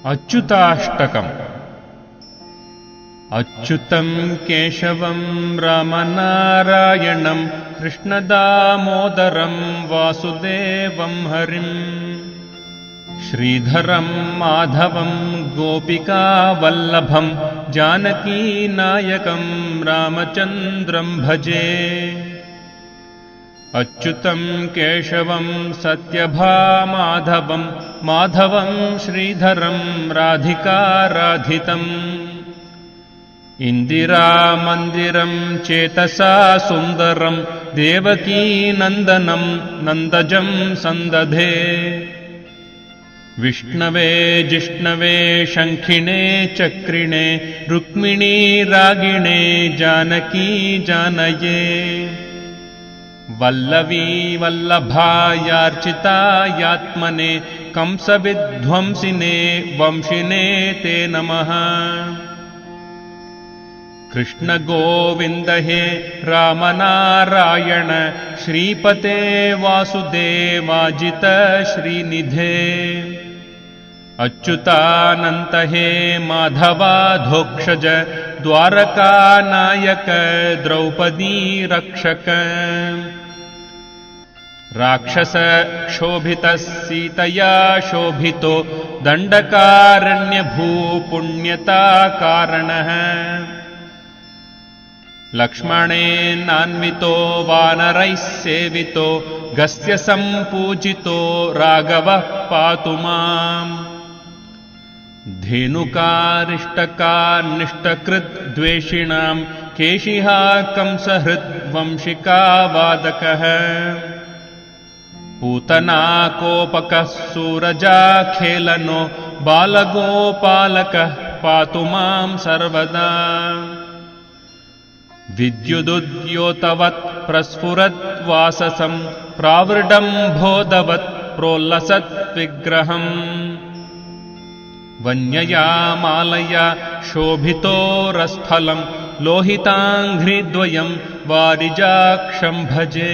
अच्युताष्टकम्। अच्युतं केशवं रामनारायणं कृष्णदामोदरं वासुदेवं हरिं श्रीधरं माधवं गोपिकावल्लभं जानकीनायकं रामचन्द्रं भजे। अच्युतं केशवं सत्यभामाधवं माधवं श्रीधरं राधिकाराधितम् इन्दिरामन्दिरं चेतसा सुन्दरं देवकीनन्दनं नन्दजं सन्दधे। विष्णवे जिष्णवे शङ्खिणे चक्रिणे रुक्मिणी रागिणे जानकी जानये। वल्लवी वल्लभायार्चितायात्मने कंसविध्वंसिने वंशिने ते नमः। कृष्ण गोविन्द हे रामनारायण श्रीपते वासुदेवाजित श्रीनिधे। अच्युतानन्त हे माधवाधोक्षज द्वारकानायक द्रौपदी रक्षक। राक्षस क्षोभितः सीतया शोभितो दण्डकारण्यभूपुण्यता कारणः। लक्ष्मणेनान्वितो वानरैः सेवितो गस्य सम्पूजितो राघवः पातु माम्। धेनुकारिष्टकानिष्टकृद्द्वेषिणां केशिहा कंसहृद्वंशिकावादकः। पूतनाकोपकः सूरजाखेलनो बालगोपालकः पातु मां सर्वदा। विद्युदुद्योतवत् प्रस्फुरद्वाससं प्रावृडम्भोदवत् प्रोल्लसत् विग्रहम्। वन्यया मालया शोभितो रस्फलं लोहिताङ्घ्रिद्वयं वारिजाक्षं भजे।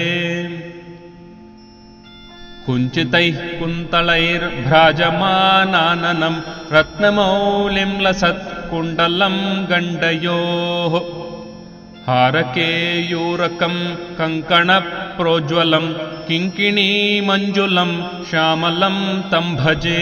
कुञ्चितैः कुन्तलैर्भ्राजमानाननं रत्नमौलिं लसत् कुण्डलं गण्डयोः। हारकेयूरकं कङ्कणप्रोज्वलं किङ्किणीमञ्जुलं श्यामलं तं भजे।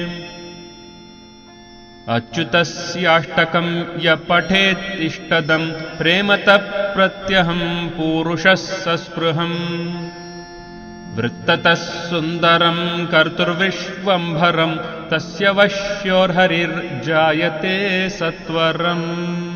अच्युतस्याष्टकं य पठेत् इष्टदं प्रेमतः प्रत्यहं पूरुषः सस्पृहम्। वृत्ततः सुन्दरं कर्तुर्विश्वम्भरं तस्य वश्योर्हरिर्जायते सत्वरम्।